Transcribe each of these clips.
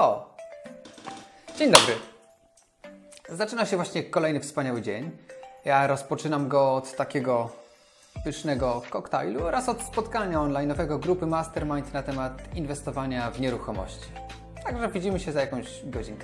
O! Dzień dobry. Zaczyna się właśnie kolejny wspaniały dzień. Ja rozpoczynam go od takiego pysznego koktajlu oraz od spotkania online'owego grupy Mastermind na temat inwestowania w nieruchomości. Także widzimy się za jakąś godzinkę.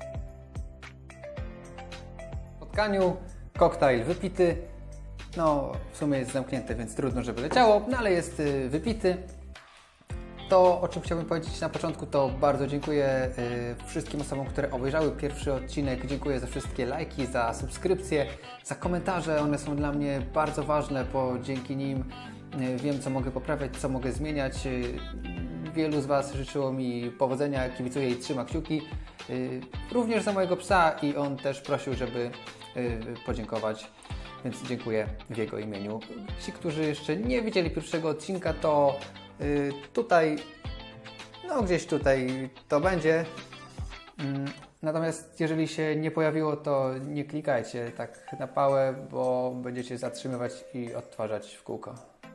W spotkaniu koktajl wypity. No, w sumie jest zamknięte, więc trudno, żeby leciało, no ale jest wypity. To, o czym chciałbym powiedzieć na początku, to bardzo dziękuję wszystkim osobom, które obejrzały pierwszy odcinek. Dziękuję za wszystkie lajki, za subskrypcje, za komentarze. One są dla mnie bardzo ważne, bo dzięki nim wiem, co mogę poprawiać, co mogę zmieniać. Wielu z Was życzyło mi powodzenia, kibicuję i trzyma kciuki. Również za mojego psa i on też prosił, żeby podziękować. Więc dziękuję w jego imieniu. Ci, którzy jeszcze nie widzieli pierwszego odcinka, to tutaj, no gdzieś tutaj to będzie. Natomiast jeżeli się nie pojawiło, to nie klikajcie tak na pałę, bo będziecie zatrzymywać i odtwarzać w kółko.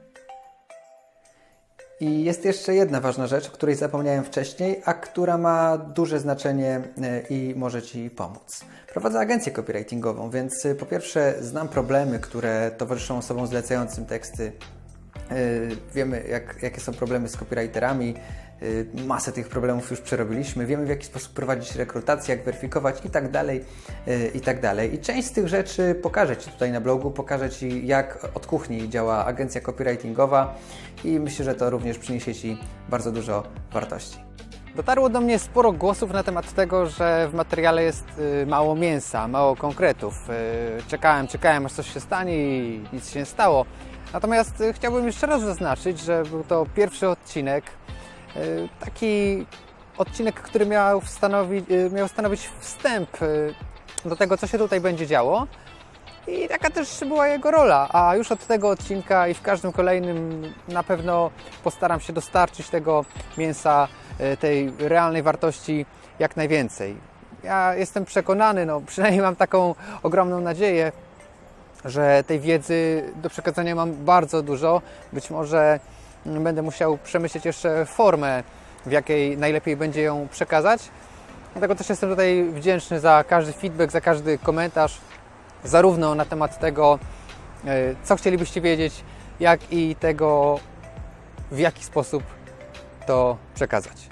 I jest jeszcze jedna ważna rzecz, o której zapomniałem wcześniej, a która ma duże znaczenie i może Ci pomóc. Prowadzę agencję copywritingową, więc po pierwsze znam problemy, które towarzyszą osobom zlecającym teksty. Wiemy, jakie są problemy z copywriterami. Masę tych problemów już przerobiliśmy. Wiemy, w jaki sposób prowadzić rekrutację, jak weryfikować i tak dalej, i tak dalej. I część z tych rzeczy pokażę Ci tutaj na blogu, pokażę Ci, jak od kuchni działa agencja copywritingowa i myślę, że to również przyniesie Ci bardzo dużo wartości. Dotarło do mnie sporo głosów na temat tego, że w materiale jest mało mięsa, mało konkretów. Czekałem, aż coś się stanie i nic się nie stało. Natomiast chciałbym jeszcze raz zaznaczyć, że był to pierwszy odcinek, taki odcinek, który miał stanowić wstęp do tego, co się tutaj będzie działo. I taka też była jego rola, a już od tego odcinka i w każdym kolejnym na pewno postaram się dostarczyć tego mięsa, tej realnej wartości jak najwięcej. Ja jestem przekonany, no przynajmniej mam taką ogromną nadzieję, że tej wiedzy do przekazania mam bardzo dużo. Być może będę musiał przemyśleć jeszcze formę, w jakiej najlepiej będzie ją przekazać. Dlatego też jestem tutaj wdzięczny za każdy feedback, za każdy komentarz, zarówno na temat tego, co chcielibyście wiedzieć, jak i tego, w jaki sposób to przekazać.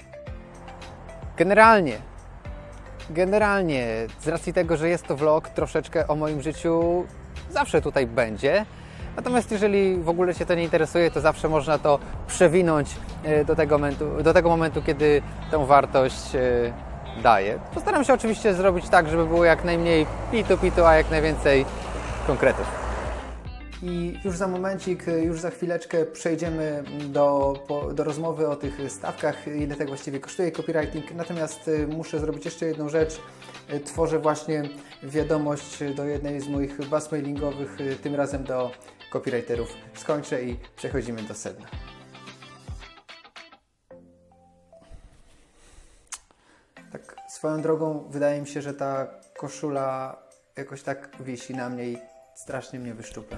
Generalnie, z racji tego, że jest to vlog, troszeczkę o moim życiu zawsze tutaj będzie. Natomiast jeżeli w ogóle Cię to nie interesuje, to zawsze można to przewinąć do tego momentu, kiedy tę wartość daje. Postaram się oczywiście zrobić tak, żeby było jak najmniej pitu, a jak najwięcej konkretów. I już za momencik, już za chwileczkę przejdziemy do rozmowy o tych stawkach, ile tak właściwie kosztuje copywriting. Natomiast muszę zrobić jeszcze jedną rzecz. Tworzę właśnie wiadomość do jednej z moich baz mailingowych, tym razem do copywriterów. Skończę i przechodzimy do sedna. Tak swoją drogą wydaje mi się, że ta koszula jakoś tak wisi na mnie i strasznie mnie wyszczupla.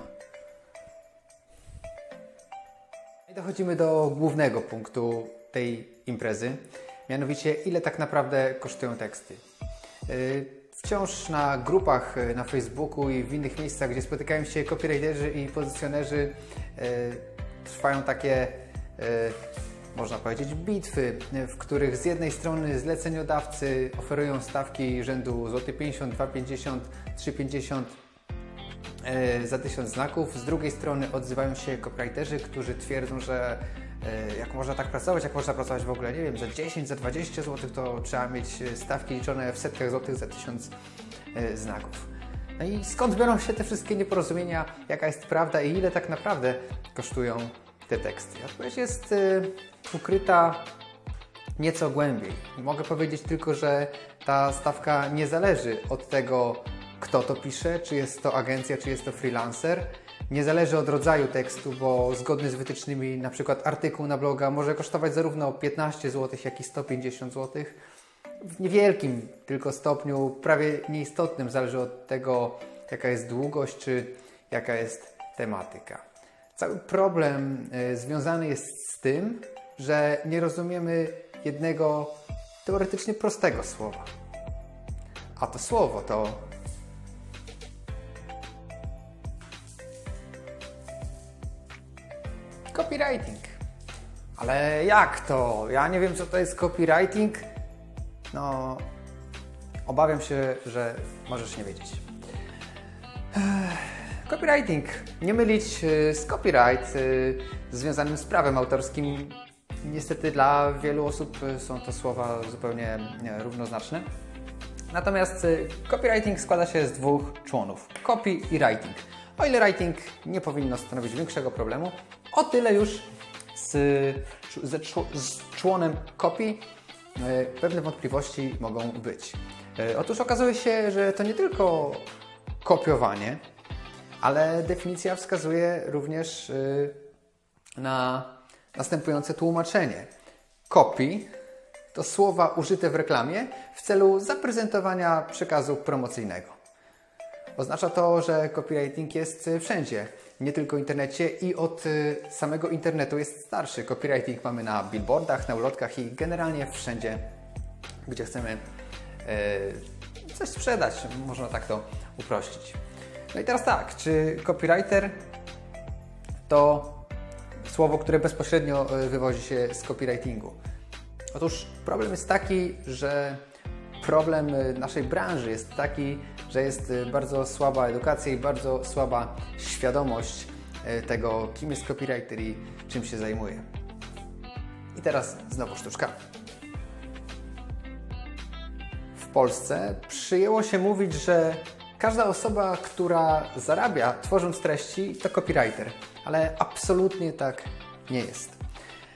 I dochodzimy do głównego punktu tej imprezy, mianowicie ile tak naprawdę kosztują teksty. Wciąż na grupach na Facebooku i w innych miejscach, gdzie spotykają się copywriterzy i pozycjonerzy, trwają takie, można powiedzieć, bitwy, w których z jednej strony zleceniodawcy oferują stawki rzędu złoty 50, 2,50, 3,50 za 1000 znaków. Z drugiej strony odzywają się copywriterzy, którzy twierdzą, że jak można tak pracować, jak można pracować w ogóle, nie wiem, za 10, za 20 zł, to trzeba mieć stawki liczone w setkach złotych za 1000 znaków. No i skąd biorą się te wszystkie nieporozumienia, jaka jest prawda i ile tak naprawdę kosztują te teksty? Odpowiedź jest ukryta nieco głębiej. Mogę powiedzieć tylko, że ta stawka nie zależy od tego, kto to pisze, czy jest to agencja, czy jest to freelancer. Nie zależy od rodzaju tekstu, bo zgodny z wytycznymi na przykład artykuł na bloga może kosztować zarówno 15 zł, jak i 150 zł. W niewielkim tylko stopniu, prawie nieistotnym, zależy od tego, jaka jest długość, czy jaka jest tematyka. Cały problem związany jest z tym, że nie rozumiemy jednego teoretycznie prostego słowa. A to słowo to copywriting. Ale jak to? Ja nie wiem, co to jest copywriting. No, obawiam się, że możesz nie wiedzieć. Copywriting. Nie mylić z copyright związanym z prawem autorskim. Niestety dla wielu osób są to słowa zupełnie równoznaczne. Natomiast copywriting składa się z dwóch członów. Copy i writing. O ile writing nie powinno stanowić większego problemu, o tyle już z członem copy pewne wątpliwości mogą być. Otóż okazuje się, że to nie tylko kopiowanie, ale definicja wskazuje również na następujące tłumaczenie. Copy to słowa użyte w reklamie w celu zaprezentowania przekazu promocyjnego. Oznacza to, że copywriting jest wszędzie, nie tylko w internecie i od samego internetu jest starszy. Copywriting mamy na billboardach, na ulotkach i generalnie wszędzie, gdzie chcemy coś sprzedać, można tak to uprościć. No i teraz tak, czy copywriter to słowo, które bezpośrednio wywodzi się z copywritingu? Otóż problem jest taki, że problem naszej branży jest taki, że jest bardzo słaba edukacja i bardzo słaba świadomość tego, kim jest copywriter i czym się zajmuje. I teraz znowu sztuczka. W Polsce przyjęło się mówić, że każda osoba, która zarabia tworząc treści, to copywriter, ale absolutnie tak nie jest.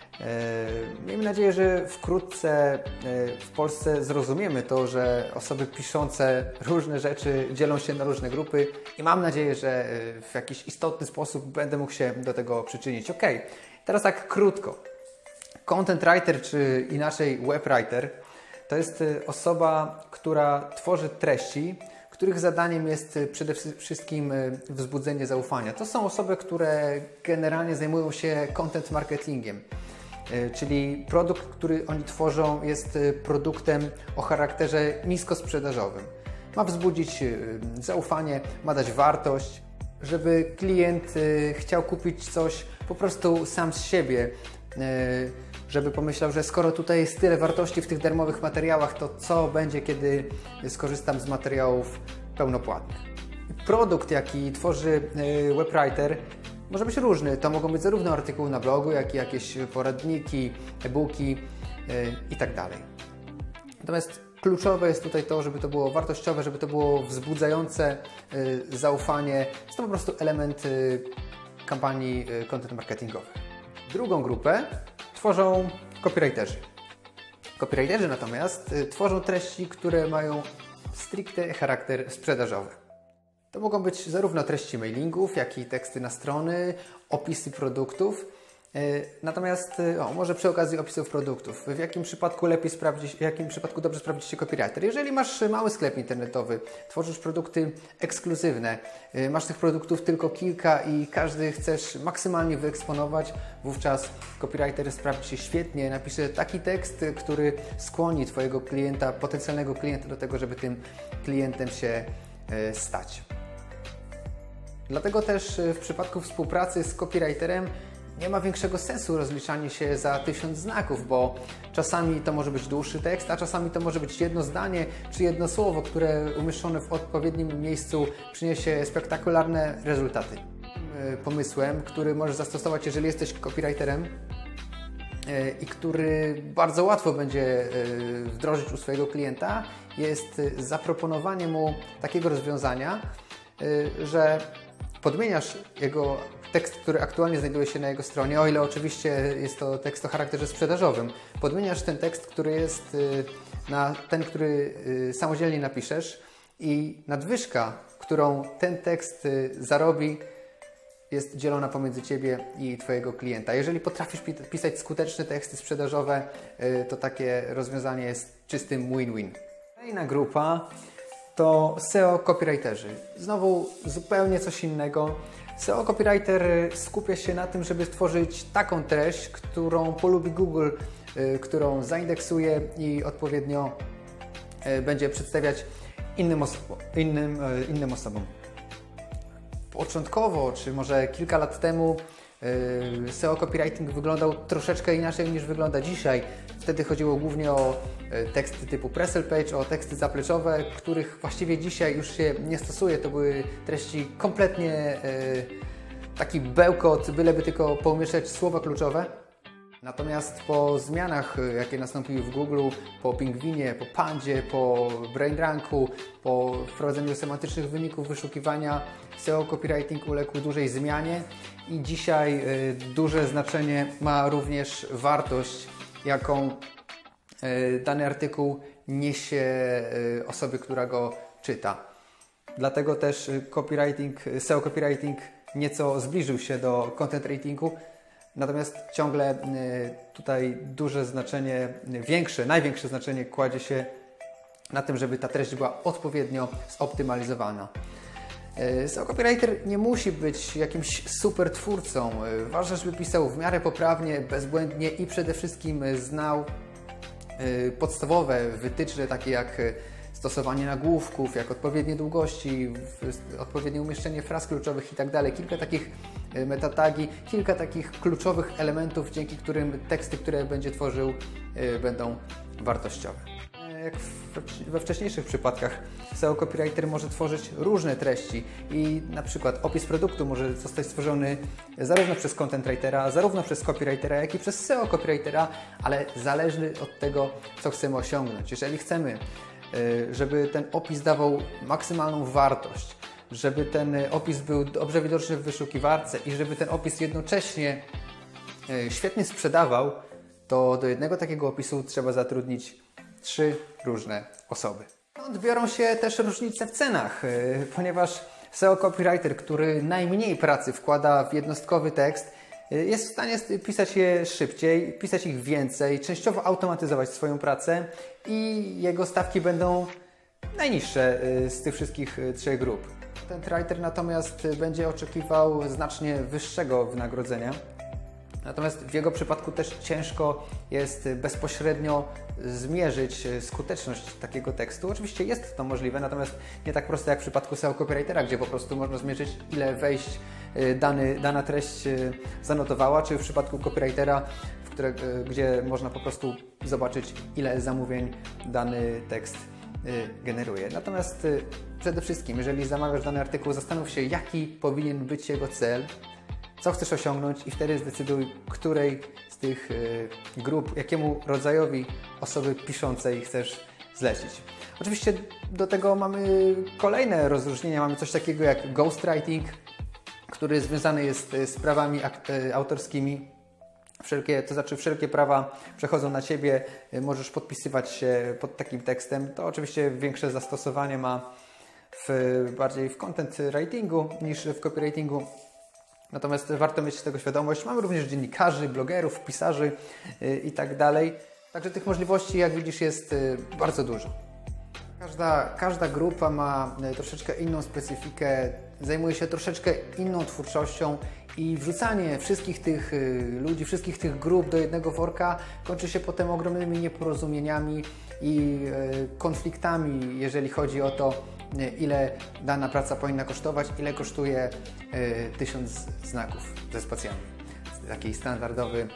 Miejmy nadzieję, że wkrótce w Polsce zrozumiemy to, że osoby piszące różne rzeczy dzielą się na różne grupy i mam nadzieję, że w jakiś istotny sposób będę mógł się do tego przyczynić. Ok, teraz tak krótko. Content writer, czy inaczej web writer, to jest osoba, która tworzy treści, których zadaniem jest przede wszystkim wzbudzenie zaufania. To są osoby, które generalnie zajmują się content marketingiem. Czyli produkt, który oni tworzą, jest produktem o charakterze niskosprzedażowym. Ma wzbudzić zaufanie, ma dać wartość, żeby klient chciał kupić coś po prostu sam z siebie, żeby pomyślał, że skoro tutaj jest tyle wartości w tych darmowych materiałach, to co będzie, kiedy skorzystam z materiałów pełnopłatnych. Produkt, jaki tworzy webwriter, może być różny. To mogą być zarówno artykuły na blogu, jak i jakieś poradniki, e-booki itd. Natomiast kluczowe jest tutaj to, żeby to było wartościowe, żeby to było wzbudzające zaufanie. Jest to po prostu element kampanii content marketingowych. Drugą grupę tworzą copywriterzy. Copywriterzy natomiast tworzą treści, które mają stricte charakter sprzedażowy. To mogą być zarówno treści mailingów, jak i teksty na strony, opisy produktów. Natomiast może przy okazji opisów produktów, w jakim przypadku dobrze sprawdzić się copywriter? Jeżeli masz mały sklep internetowy, tworzysz produkty ekskluzywne, masz tych produktów tylko kilka i każdy chcesz maksymalnie wyeksponować, wówczas copywriter sprawdzi się świetnie, napisze taki tekst, który skłoni Twojego klienta, potencjalnego klienta do tego, żeby tym klientem się stać. Dlatego też w przypadku współpracy z copywriterem nie ma większego sensu rozliczanie się za 1000 znaków, bo czasami to może być dłuższy tekst, a czasami to może być jedno zdanie czy jedno słowo, które umieszczone w odpowiednim miejscu przyniesie spektakularne rezultaty. Pomysłem, który możesz zastosować, jeżeli jesteś copywriterem i który bardzo łatwo będzie wdrożyć u swojego klienta, jest zaproponowanie mu takiego rozwiązania, że podmieniasz jego tekst, który aktualnie znajduje się na jego stronie, o ile oczywiście jest to tekst o charakterze sprzedażowym. Podmieniasz ten tekst, który jest na ten, który samodzielnie napiszesz i nadwyżka, którą ten tekst zarobi, jest dzielona pomiędzy Ciebie i Twojego klienta. Jeżeli potrafisz pisać skuteczne teksty sprzedażowe, to takie rozwiązanie jest czystym win-win. Kolejna grupa to SEO copywriterzy. Znowu zupełnie coś innego. SEO copywriter skupia się na tym, żeby stworzyć taką treść, którą polubi Google którą zaindeksuje i odpowiednio będzie przedstawiać innym osobom. Początkowo, czy może kilka lat temu, SEO copywriting wyglądał troszeczkę inaczej niż wygląda dzisiaj. Wtedy chodziło głównie o teksty typu Pressel Page, o teksty zapleczowe, których właściwie dzisiaj już się nie stosuje. To były treści kompletnie taki bełkot, byleby tylko poumieszczać słowa kluczowe. Natomiast po zmianach, jakie nastąpiły w Google, po Pingvinie, po Pandzie, po BrainRanku, po wprowadzeniu semantycznych wyników wyszukiwania, SEO copywriting uległ dużej zmianie i dzisiaj duże znaczenie ma również wartość, jaką dany artykuł niesie osobie, która go czyta. Dlatego też SEO copywriting nieco zbliżył się do content ratingu. Natomiast ciągle tutaj duże znaczenie, największe znaczenie kładzie się na tym, żeby ta treść była odpowiednio zoptymalizowana. SEO copywriter nie musi być jakimś super twórcą. Ważne, żeby pisał w miarę poprawnie, bezbłędnie i przede wszystkim znał podstawowe wytyczne, takie jak stosowanie nagłówków, jak odpowiednie długości, odpowiednie umieszczenie fraz kluczowych itd. Kilka takich metatagi, kilka takich kluczowych elementów, dzięki którym teksty, które będzie tworzył, będą wartościowe. Jak we wcześniejszych przypadkach, SEO copywriter może tworzyć różne treści i na przykład opis produktu może zostać stworzony zarówno przez content writera, zarówno przez copywritera, jak i przez SEO copywritera, ale zależny od tego, co chcemy osiągnąć. Jeżeli chcemy, żeby ten opis dawał maksymalną wartość, żeby ten opis był dobrze widoczny w wyszukiwarce i żeby ten opis jednocześnie świetnie sprzedawał, to do jednego takiego opisu trzeba zatrudnić 3 różne osoby. Stąd biorą się też różnice w cenach, ponieważ SEO copywriter, który najmniej pracy wkłada w jednostkowy tekst, jest w stanie pisać je szybciej, pisać ich więcej, częściowo automatyzować swoją pracę i jego stawki będą najniższe z tych wszystkich 3 grup. Ten writer natomiast będzie oczekiwał znacznie wyższego wynagrodzenia. Natomiast w jego przypadku też ciężko jest bezpośrednio zmierzyć skuteczność takiego tekstu. Oczywiście jest to możliwe, natomiast nie tak proste jak w przypadku SEO copywritera, gdzie po prostu można zmierzyć, ile wejść dana treść zanotowała, czy w przypadku copywritera, gdzie można po prostu zobaczyć, ile zamówień dany tekst generuje. Natomiast przede wszystkim, jeżeli zamawiasz dany artykuł, zastanów się, jaki powinien być jego cel, co chcesz osiągnąć i wtedy zdecyduj, której z tych grup, jakiemu rodzajowi osoby piszącej chcesz zlecić. Oczywiście do tego mamy kolejne rozróżnienia. Mamy coś takiego jak ghostwriting, który związany jest z prawami autorskimi. Wszelkie prawa przechodzą na Ciebie, możesz podpisywać się pod takim tekstem. To oczywiście większe zastosowanie ma bardziej w content writingu niż w copywritingu. Natomiast warto mieć z tego świadomość. Mamy również dziennikarzy, blogerów, pisarzy i tak dalej. Także tych możliwości, jak widzisz, jest bardzo dużo. Każda grupa ma troszeczkę inną specyfikę, zajmuje się troszeczkę inną twórczością i wrzucanie wszystkich tych ludzi, wszystkich tych grup do jednego worka kończy się potem ogromnymi nieporozumieniami i konfliktami, jeżeli chodzi o to, ile dana praca powinna kosztować, ile kosztuje 1000 znaków ze spacjami. Taki standardowy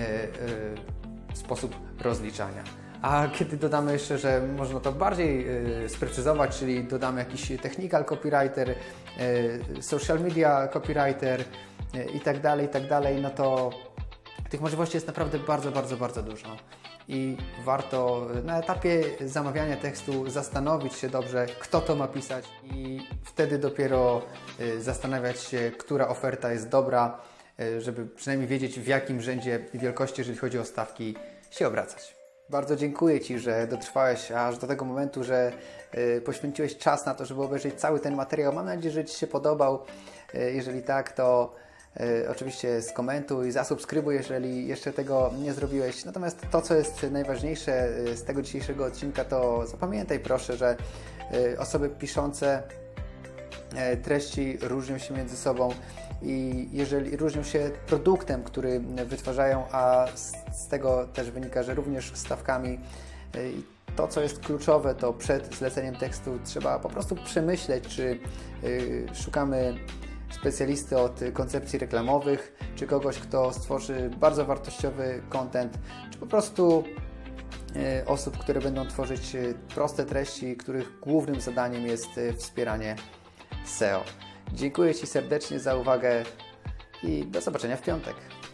sposób rozliczania. A kiedy dodamy jeszcze, że można to bardziej sprecyzować, czyli dodamy jakiś technical copywriter, social media copywriter i tak dalej, no to tych możliwości jest naprawdę bardzo dużo. I warto na etapie zamawiania tekstu zastanowić się dobrze, kto to ma pisać i wtedy dopiero zastanawiać się, która oferta jest dobra, żeby przynajmniej wiedzieć, w jakim rzędzie wielkości, jeżeli chodzi o stawki, się obracać. Bardzo dziękuję Ci, że dotrwałeś aż do tego momentu, że poświęciłeś czas na to, żeby obejrzeć cały ten materiał. Mam nadzieję, że Ci się podobał. Jeżeli tak, to oczywiście skomentuj, zasubskrybuj, jeżeli jeszcze tego nie zrobiłeś. Natomiast to, co jest najważniejsze z tego dzisiejszego odcinka, to zapamiętaj proszę, że osoby piszące treści różnią się między sobą i jeżeli różnią się produktem, który wytwarzają, a z tego też wynika, że również stawkami. To, co jest kluczowe, to przed zleceniem tekstu trzeba po prostu przemyśleć, czy szukamy specjalisty od koncepcji reklamowych, czy kogoś, kto stworzy bardzo wartościowy content, czy po prostu osób, które będą tworzyć proste treści, których głównym zadaniem jest wspieranie SEO. Dziękuję Ci serdecznie za uwagę i do zobaczenia w piątek.